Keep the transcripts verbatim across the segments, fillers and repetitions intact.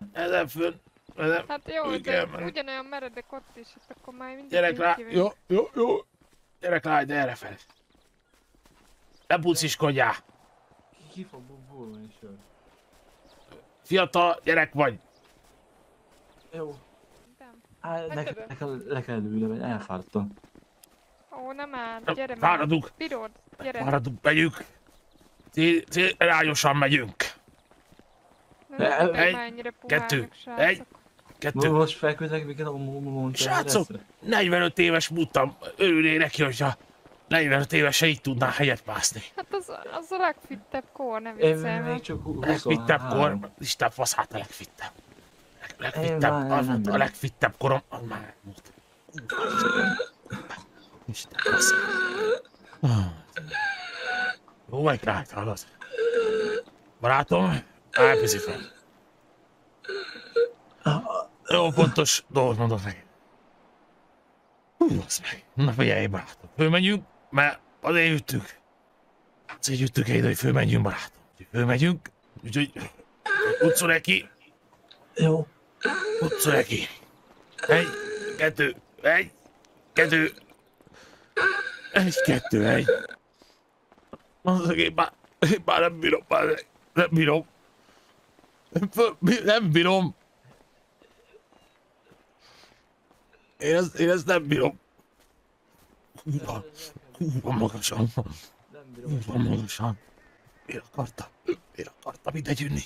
ezen fönn. Ezen. Hát jó, Úgy de kell menni. ugyanolyan meredek ott is, hát akkor már mindig Gyerek rá, kivég. jó, jó, jó. Gyerek rá, de erre fel. Ne puciskodjál. Ki fog búlni sör? Fiatal gyerek vagy. Jó. Nem. Á, Hát nekem tudod. nekem le kell ülnem, elfáradtam. Ó, nem áll, gyere már. Fáradunk. Bírod, gyere. Fáradunk, megyünk. Cél, célirányosan megyünk. Nem tudom, Egy, már ennyire kettő, puhának, srácok. egy, kettő. Most felküldek minket a mondta. Srácok, negyvenöt éves múltam. Örülnék neki, hogyha negyvenöt évesen így tudná helyet mászni. Hát az, az a legfittebb kor, nem Én viccelem. még csak Legfittebb kor, huszonhárom. Isten faszát a legfittebb. Leg- Én Legfittebb, már az nem volt a vagyok. legfittebb korom, az már elmúlt. Isten faszát. Jó vagy, Kát, hallod? Barátom, elviszi fel. Jó, pontos dolgot mondod meg. Hú, az meg. Na figyelj, barátom. Fölmenjünk, mert azért jöttünk. Azért jöttünk ide, hogy fölmenjünk, barátom. Úgyhogy fölmegyünk, úgyhogy utcol neki, Jó. utcol neki. Egy, kettő, egy, kettő. Egy, kettő, egy. Mondod, én már, én már nem bírom, már nem, nem bírom. Nem, föl- nem bírom. Én ezt, én ezt nem bírom. Húha, húha magasan. Nem bírom. Húha magasan. Miért akartam? Miért akartam ide jönni?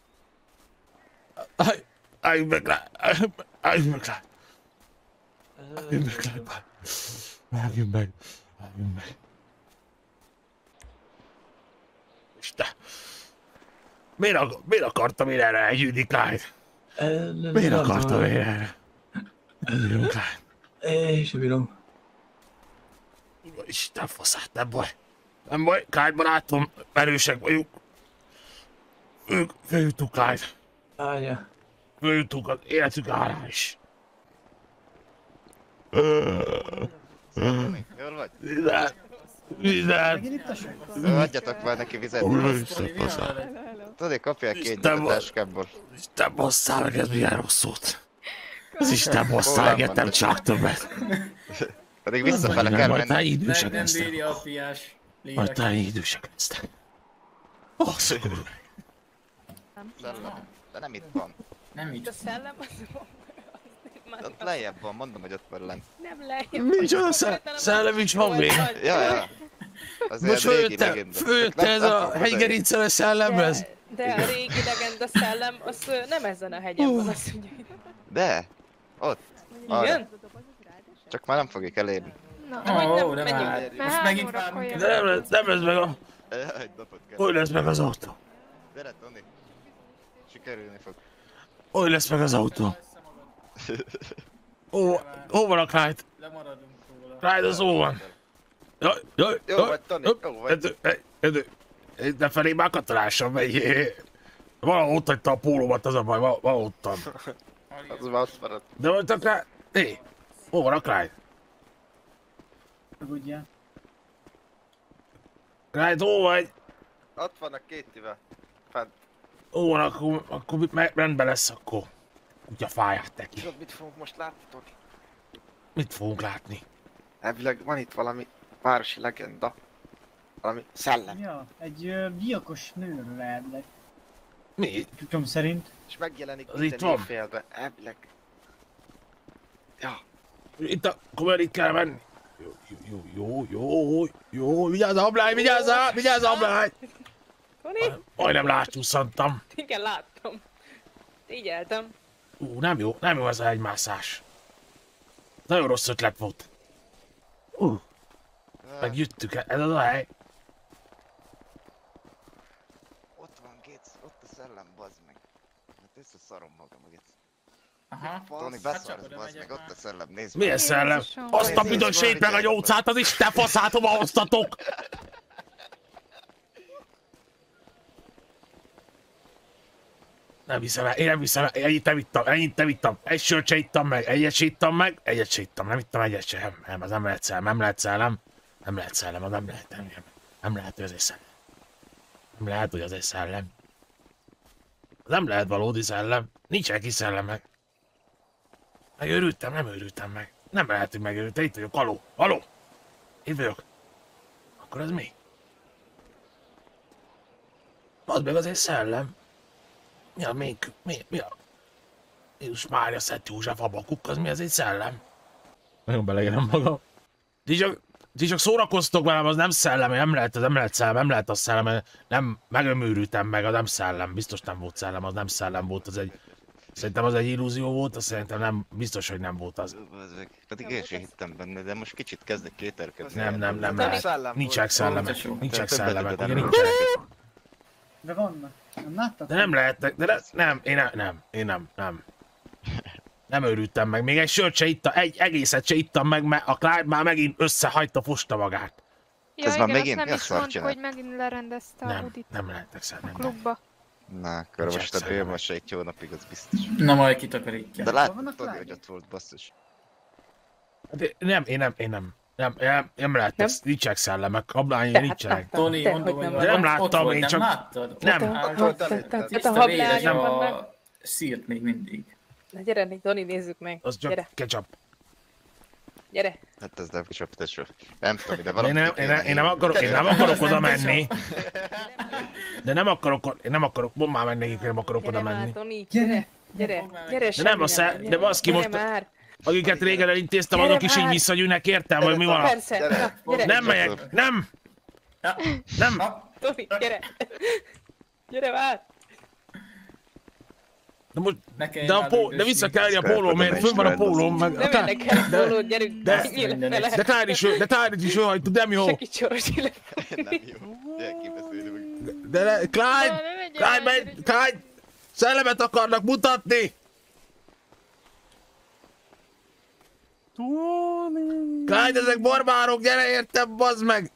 Állj, álljunk meg rá, álljunk meg, álljunk meg rá. Álljunk meg rá, álljunk meg, álljunk meg. Isten. Miért, ak miért akartam én erre eljönni, Clyde? Miért akartam én erre? Nem bírom, Clyde. Én sem bírom. Isten faszát, nem baj. Nem baj, Clyde barátom, erősek vagyunk. Ők, följutunk, Clyde. Várja. Följutunk az életünk árán is. Jól vagy? Minden, minden. Adjatok már neki vizet. Isten faszát. Tudod, kapjál két Isten gyűjt a van. táskából. Isten basszál meg, ez milyen rossz szót. Az Isten basszál meg, ettem csak többet. Pedig visszafele kell Majd te menni. idősek Nem lesztek. bírja a fiás Majd lélek. te idősek lesztek. Ó, szörnyű. Szellem. De nem itt van. Nem így. A szellem az már Ott lejjebb van, mondom, hogy ott van lent. nem lejjebb. Nincs olyan sze- szellem, nincs van még. Ja, ja. Az Most ilyen régi följöttem, legenda. följöttem Nem- ez nem a fogod hegygerincel szellemhez. De, de a régi legenda szellem, az ö, nem ezen a hegyen van, azt mondja. De, ott. Arra. Igen? Csak már nem fogjuk elérni. Na, Ó, Vagy nem, ó, de menjünk. már. Mert Most megint három várnunk órakor De kell. nem lesz, nem lesz meg a... Egy napot kell. Hogy lesz meg az autó? Gyere, Toni. Sikerülni fog. Hogy lesz meg az autó? Ó, hol van a Clyde? Lemaradunk róla. Clyde, az hol van? Jaj, jaj, Jó jaj, vagy, Toni, jaj, jó vagy. Edő, edő, edő. De felé már katonásan megy. Valahol ott hagyta a pólómat, az a baj, val- valahol ottan. Az már azt maradt. De voltak rá... Hé, hol van a Clyde? Tudja. Clyde, hol vagy? Ott van a két tüve. Fent. Hol van, akkor, akkor mit- me- rendben lesz akkor. Kutya fáját neki. Tudod, mit fogunk most látni, Toni? Mit fogunk látni? Elvileg van itt valami városi legenda. Valami szellem. Ja, egy ö, gyilkos nőről elvileg. Mi? Tudom szerint. És megjelenik Az minden itt van? éjfélben. Elvileg. Ja. Itt a... Akkor itt kell menni. Jó, jó, jó, jó, jó, jó, vigyázz Ablány, vigyázzál, vigyázz Ablány! Toni? Majdnem látsúszantam. Igen, láttam. Figyeltem. Ú, nem jó, nem jó ez a hegymászás. Nagyon rossz ötlet volt. Ú, megjöttük, ez az a hely. Ott van, Géc, ott a szellem, bazd meg. Hát összeszarom magam, Géc. Aha. Toni, Hát csak beszarsz, oda bazd megyek meg, már. ott a szellem, nézd Milyen meg. szellem? Jézusom. Azt a Nézd, büdösét nézd, meg a nézd. nyolcát, az Isten faszát hova hoztatok! Nem hiszem el, én nem hiszem el, ennyit nem ittam, ennyit nem ittam, egy sört se ittam meg, egyet se ittam meg, egyet se ittam, nem ittam egyet se, nem, nem, az nem lehet szellem, nem lehet szellem, nem lehet szellem, az nem lehet, nem, nem, nem lehet, hogy az egy szellem. Nem lehet, hogy az egy szellem. Nem lehet valódi szellem. Nincsen ki szellemek. Megőrültem, nem őrültem meg. Nem lehet, hogy megőrültem. Itt vagyok, haló, haló. Itt vagyok. Akkor ez mi? Az meg az egy szellem. Mi a még, mi, mi a... Jézus Mária, Szent József, Habakuk, az mi, ez egy szellem? Nagyon beleérem magam. Ti csak, ti csak szórakoztok velem, az nem szellem, nem lehet, az nem lehet szellem, nem lehet az szellem, nem, megöműrültem meg, az nem szellem, biztos nem volt szellem, az nem szellem volt, az egy... Szerintem az egy illúzió volt, azt szerintem nem, biztos, hogy nem volt az. Bazzeg. Pedig én sem hittem benne, de most kicsit kezdek kételkedni. Nem, nem, nem Több lehet. szellem Nincsenek szellemek, Ó, nincsenek többet szellemek, tudod, ugye nem nincsenek. De vannak. Nem láttad? De nem lehetnek, de ne, nem, én nem, nem, én nem, nem. Nem őrültem meg, még egy sört se ittam, egy egészet se ittam meg, mert a Clyde már megint összehagyta, fosta magát. Ja, Ez igen, már azt megint nem mi a is szart mondta, csinál? hogy megint lerendezte a Nem, Udit nem lehetnek a szellemek. klubba. Na, akkor Nincs most a szellemek. bélmas egy hónapig, az biztos. Na majd kitakarítja. De Hol vannak látod, hogy lányok? ott volt, basszus. De nem, én nem, én nem. Nem, nem, nem lehetnek, Nem? nincsenek szellemek, ablányi Tehát nincsenek. láttam. Toni, Te, mondom, hogy hogy nem. De nem ott láttam, volt, én nem csak- láttad? Nem. Ott áll, Ott Te- elég- te- ott te- tiszta véres hablány a vannak. szírt még mindig. Na gyere, Nick, Doni, nézzük meg. Az csak Gyere, ketchup. gyere. Hát ez nem csak tesó. Nem tudom, de Én valami... nem, én, nem, én, nem akarok, én nem akarok oda menni. De nem akarok, én nem akarok, mondd már meg nekik, hogy nem akarok oda Gyere már, menni. Doni, Gyere. gyere. Gyere, gyere, De nem a semmi sze- nem, de baszki, gyere most- már. Akiket régen elintéztem, Gyere azok is így már. visszagyűnnek, értem, hogy mi van. a- Persze, Gyere. na, gyere. Nem megyek, nem, Ja. nem. Ha, Doni, gyere. Gyere már. De, most, ne kelljen de, a már pó, de büdösni. vissza kell jönni a pólóm, mert fönn van a pólóm, meg... Nem ennek kell szóló, gyerünk. de- nyílj De fele. Clyde is, ő- de Clyde is őhajtó, nem jó. Segíts soros illet. Nem jó. Gyere, kibeszélünk. De le, Clyde, Na, ne legyen Clyde, olyan, megy, gyerünk. Clyde, szellemet akarnak mutatni. Clyde, ezek barbárok, gyere értem, bazd meg!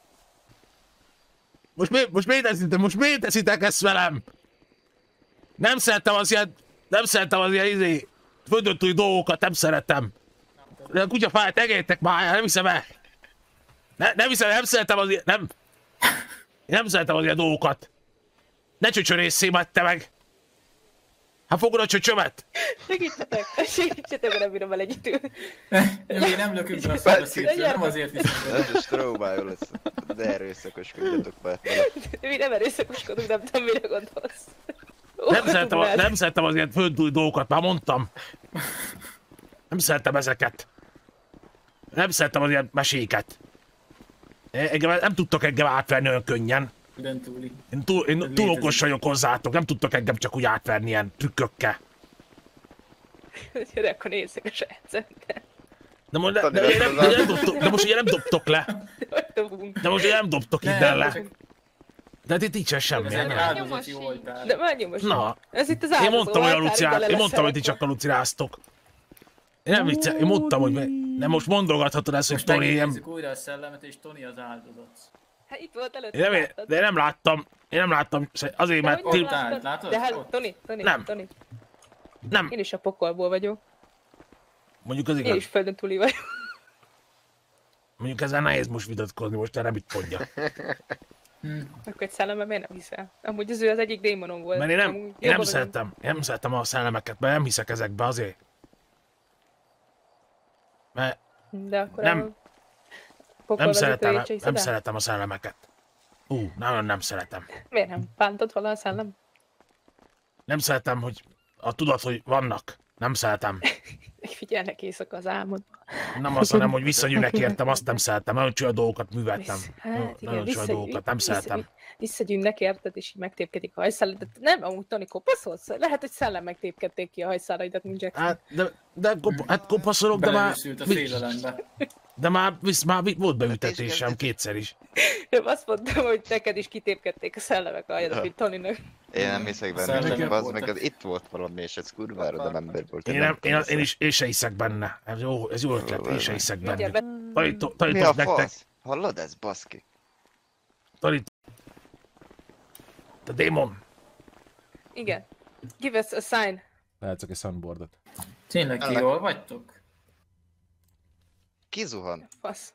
Most, mi, most miért teszitek, most miért teszitek ezt velem? Nem szeretem az ilyen, nem szeretem az ilyen izé, földöntúj dolgokat, nem szeretem. De a kutyafáját egélytek már, nem hiszem el. Ne, nem hiszem, nem szeretem az ilyen, nem. Én nem szeretem az ilyen dolgokat. Ne csöcsörészszé, majd te meg. Hát fogod a csöcsömet? Segítsetek, segítsetek, mert nem bírom el egy idő. Nem, én nem lökünk be a szára szírtől, nem azért is. Ez is trómája lesz. De erőszakoskodjatok be. Mi nem erőszakoskodunk, nem tudom, mire gondolsz. Nem szeretem, a, nem szeretem az ilyen földúj dolgokat, már mondtam. Nem szeretem ezeket. Nem szeretem az ilyen meséket. Engem, nem tudtok engem átverni olyan könnyen. Uden túli. Én túl, én túl létezik. okos vagyok hozzátok, nem tudtok engem csak úgy átverni ilyen trükkökkel. Gyere, akkor nézzük a saját szemben. De, most, de, de, de, de, nem dobtok, de most ugye nem dobtok le. Dobunk. De most ugye nem dobtok Nem, innen le. csak De itt nincsen semmi. ez egy Nem. áldozati Nyomos oltár. De már nyomos. Na, Ez itt az én áldozó mondtam, hogy oltár, alucinál, ide én mondtam, hogy ti leleszerek. csak alucináztok. Én nem vicce, én mondtam, hogy de most mondogathatod ezt, hogy Most Tony, én, megnézzük újra a szellemet, és Tony az áldozat. Hát itt volt előtt. én nem, de én nem láttam, én nem láttam, azért, mert hogy ti, nem Ott állt, láttad? látod? De hát, Ott. Toni, Toni, Nem. Toni. nem, Én is a pokolból vagyok. mondjuk az Én igaz, is földön túli vagyok. mondjuk ezzel nehéz most vitatkozni, most erre mit mondja. Akkor egy szellemben miért nem hiszel? Amúgy az ő az egyik démonom volt. Mert én nem, Amúgy én nem jobban vagyok. szeretem, én nem szeretem a szellemeket, mert nem hiszek ezekbe azért. Mert De akkor Nem. a nem pokolvezetőjét szeretem, se hiszed nem el? szeretem a szellemeket. Ú, nagyon nem szeretem. Miért nem? Bántod vala a szellem? Nem szeretem, hogy a tudat, hogy vannak. Nem szeretem. Figyelnek éjszaka az álmod. Nem azt, hanem, hogy visszagyűnek értem, azt nem szeretem. Nagyon csúnya dolgokat műveltem. Vissz- Nagyon- Hát igen, Nagyon csúnya visszagy- dolgokat, nem vissza- szeretem. Visszagyűnnek érted, és így megtépkedik a hajszálat. De nem, amúgy Toni kopaszolsz? Lehet, hogy szellem tépkedték ki a hajszálaidat, mint Jackson. Hát, de, de kop, hát kopaszolok, de már, Belelőszült a félelembe. de már, visz, már volt beütetésem kétszer is. Én azt mondtam, hogy neked is kitépkedték a szellemek a hajadat, mint Toninak. Én nem hiszek benne, Szellemek hogy az voltak. meg az itt volt valami, és ez kurvára, de ember volt. Én, nem, én, én, is, én se hiszek benne. Ez jó, ez jó ötlet, én se hiszek Mindjárt benne. be... Tanít- Mi a Tanítok nektek, fasz? Hallod ez, baszki? tanít... Te démon. Igen. Give us a sign. Lehetszek egy sunboardot. Tényleg ti Ellek. jól vagytok? Ki zuhan? Fasz.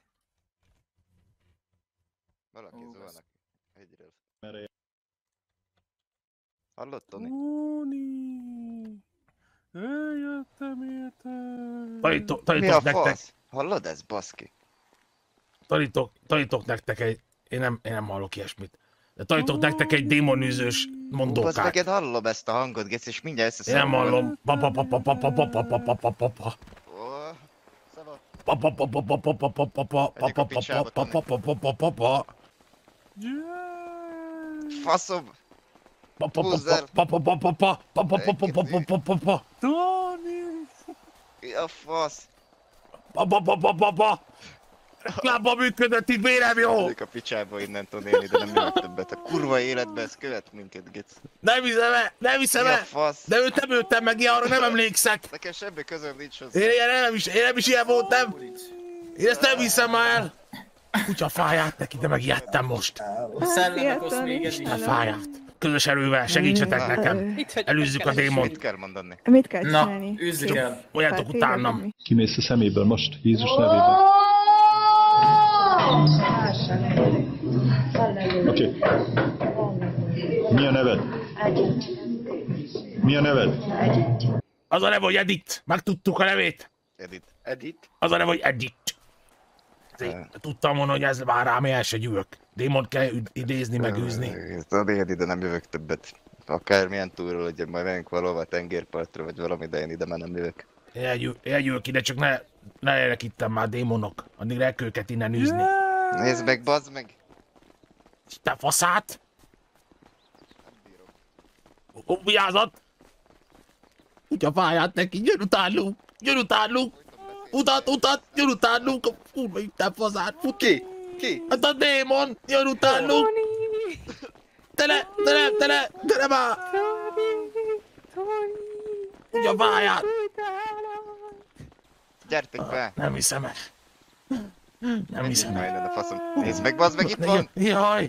Valaki Ó, zuhan. Egyről. Hallod, Toni? Toni, eljöttem érted. Tanítok, Mi tanítok a nektek, fasz? Hallod ez, baszki? tanítok, tanítok nektek egy, én nem, én nem hallok ilyesmit. De tanítok nektek egy démonűzős Hú, bazd mondókát. meg, én hallom ezt a hangot, geci, és mindjárt Én nem összeszedem. hallom. Pa pa pa pa pa pa pa pa pa pa pa pa pa. Ó, szava. Pa pa pa pa pa pa pa pa pa pa pa pa pa pa pa pa pa pa pa. Faszom! Pa pa Húzz pa el. pa pa pa pa pa pa pa pa pa pa pa pa pa. Mi a fasz? Pa pa pa pa pa pa. Lábba működött, itt vérem jó! Megyek a picsába innen élni, de nem jövök többet. A kurva életbe ez követ minket, geci. Nem hiszem el, nem hiszem Mi a el! fasz? De őt nem öltem meg, ilyen arra nem emlékszek! Nekem semmi közöm nincs hozzá. Én, én, nem is, én nem is ilyen voltam! Én ezt nem hiszem el! Kutya fáját neki, de megijedtem most. A szellemek osz még ez A is. fáját. Közös erővel, segítsetek nekem! Itt vagyok, Előzzük a meg kell démont. Mit kell mondani? Mit kell Na, csinálni? űzzük el. Olyatok utánam. Kimész a szeméből most, Jézus nevében. Oké. Okay. Mi a neved? Mi a neved? Az a neve, hogy Edith. Megtudtuk a nevét. Edit. Edit? Az a neve, hogy Edith. Ezért tudtam volna, hogy ez már rám el se gyűlök. Démont kell üd- idézni, meg űzni. Tudod, én ide nem jövök többet. Akármilyen túlról, hogy majd menjünk valahova a tengerpartra, vagy valami, de én ide már nem jövök. Én elgyűl- elgyűlök ide, csak ne, ne legyenek itten már démonok. Addig el kell őket innen űzni. Nézd meg, bazd meg! Te faszát! Ó, vigyázat! Kutya fáját neki, gyere utánunk! Gyere utánunk! Utat, utat! Gyere utánunk! Kurva itten faszát! Fut! Ki? Ki? Hát a démon! Gyere utánunk! Toni! Tele! Tele! Tele! Gyere már! Toni! Toni! Kutya fáját! Gyertek be! Nem hiszem el. Nem hiszem Menjünk már el. innen a faszom. Nézd meg, bazd meg, itt van! Jaj!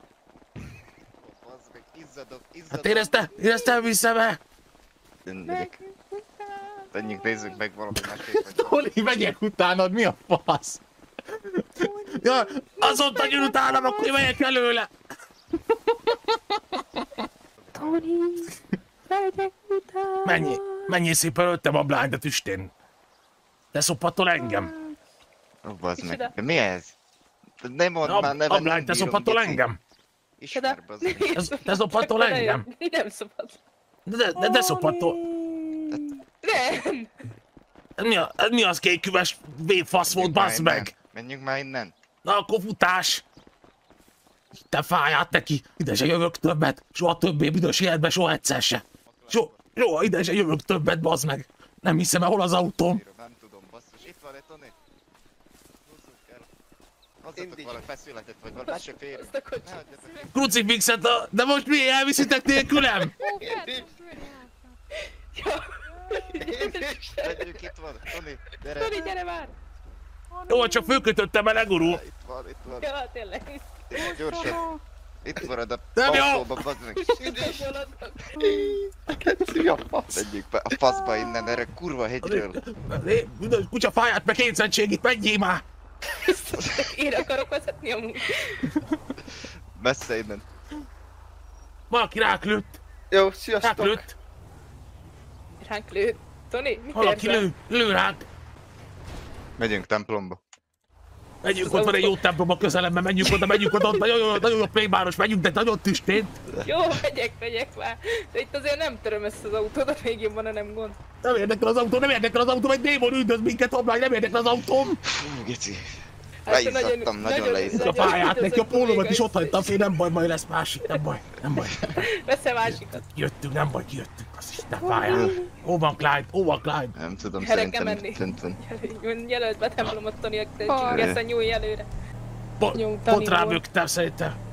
Bazd meg, izzadok, Hát izzadok! érezte? Érezte, nem hiszem el! Én megyek. Menjünk, nézzük meg valami másképp, vagy Toni, megyek utánad, mi a fasz? Ja, azonnal jön utánam, akkor én megyek előle! Toni! Megyek utána! Menjél, menjél szépen, öltem a blányt a tüstén. Te szopatol engem? Ó, bazd Micsoda? meg. De mi ez? Nem mondd A, már a nevet, nem blányt, te bírom, szopatol geci. engem? Ismer, bazd meg. Ez- te szopatol engem? Nem szopatol. De, de, de, de szopatol. Nem! Ez mi, a, ez mi az kéküves végfasz volt, Menjünk már bassz innen. meg? Menjünk már innen. Na akkor futás! Te fáját neki, ide se jövök többet, soha többé büdös életben, soha egyszer se. So, soha ide se jövök többet, bazd meg. Nem hiszem el, hol az autóm. Bírom, nem tudom, basszus. Itt van egy Toni. Húzzuk el. Hozzatok valami feszületet, vagy valami se fér. Azt a Ne kocsit. hagyjatok. Krucifixet, a... de most mi elviszitek nélkülem? Ó, Petrus, Menjünk, itt van. Toni, gyere. Toni, gyere már! Jó, csak fölkötöttem el, legurul. Itt van, itt van. Ja, tényleg. Itt, gyorsan. Itt marad a Nem jó. autóba, bazd meg. Mi a fasz? Menjünk be a faszba innen, erre kurva hegyről. Büdös kutya fáját, meg kényszerűségét, menjél már! Én akarok vezetni amúgy. Messze innen. Valaki rák lőtt, Jó, rák sziasztok. lőtt. Ránk lő. Toni, mit Valaki érzel? lő, lő ránk. Megyünk templomba. Menjünk, ott van egy jó templomba közelemben, menjünk oda, menjünk oda, ott nagyon jó, nagyon jó plébáros, menjünk, de nagyon tüstént. Jó, megyek, megyek már. De itt azért nem töröm ezt az autót, még jobban, ha nem gond. Nem érdekel az autó, nem érdekel az autó, egy démon üldöz minket, ablány, nem érdekel az autóm. Fú, geci. Hát te Leizzadtam, nagyon leizzadtam. A fáját, neki a pólómat is ott hagytam fél, nem baj, majd lesz másik, nem baj, nem baj. Vesz-e másikat? Jöttünk, nem baj, kijöttünk, az Isten fáját. Hol van Clyde, hol van Clyde? Nem tudom, Erre kell szerintem menni. fönt van. Jön, jelölt be templomot, Toni, Baj. egészen nyúlj előre. Po- Nyom, Pont Tani volt. rábögtem szerintem.